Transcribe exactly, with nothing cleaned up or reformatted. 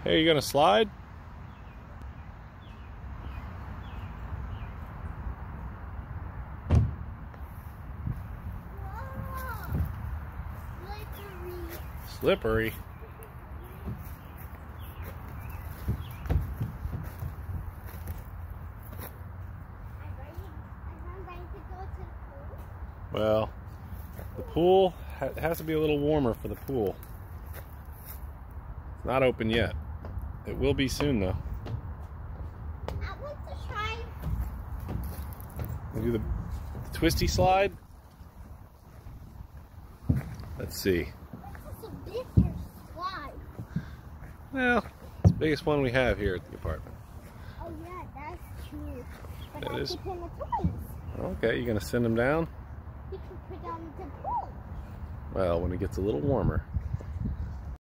Hey, you gonna slide? Whoa. Slippery. Slippery. I'm ready to go to the pool. Well, the pool ha has to be a little warmer for the pool. It's not open yet. It will be soon, though. I want to try. We do the, the twisty slide. Let's see. This is a bigger slide. Well, it's the biggest one we have here at the apartment. Oh yeah, that's true. But That I is. keep in the toys. Okay, you gonna send them down? You can put down the pool. Well, when it gets a little warmer.